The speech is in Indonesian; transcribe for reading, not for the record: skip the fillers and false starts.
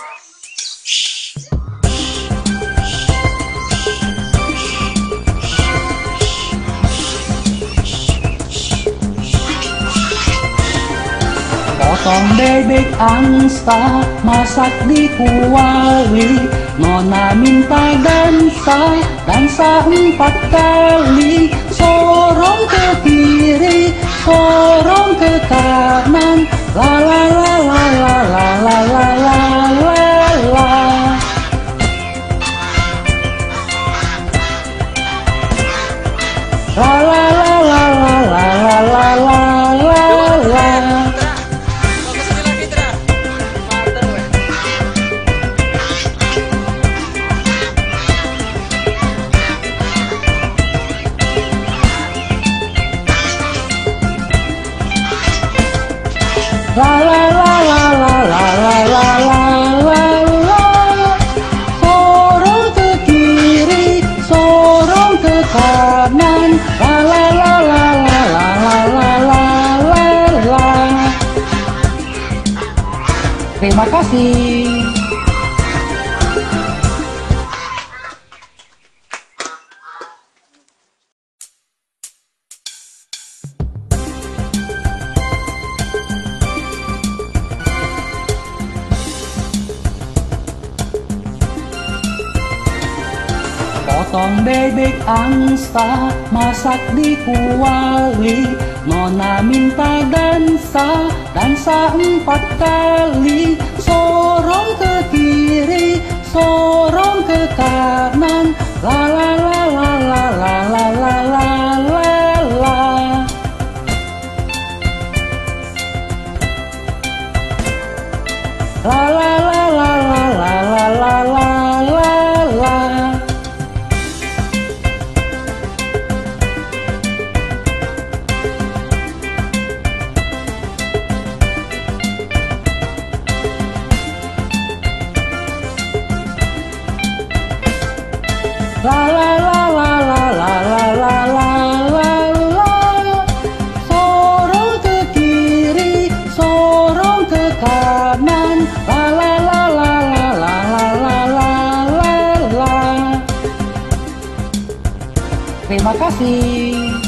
Potong bebek angsa, masak di kuali. Nona minta dansa, dansa 4 kali. Sorong ke kiri, sorong ke kanan. La la la la la la la la la la la. La la la la la la la la la la. La la la la la la la la la la. Sorong ke kiri, sorong ke kanan. La la la la la la la la la la. Terima kasih. Potong bebek angsa, masak di kuali. Nona minta dansa, dansa 4 kali. Sorong ke kiri, sorong ke kanan. La la la la la la la la la la la. La la la la la la la la la la. La la la la la la la la la la. Sorong ke kiri, sorong ke kanan. La la la la la la la la la la. Terima kasih.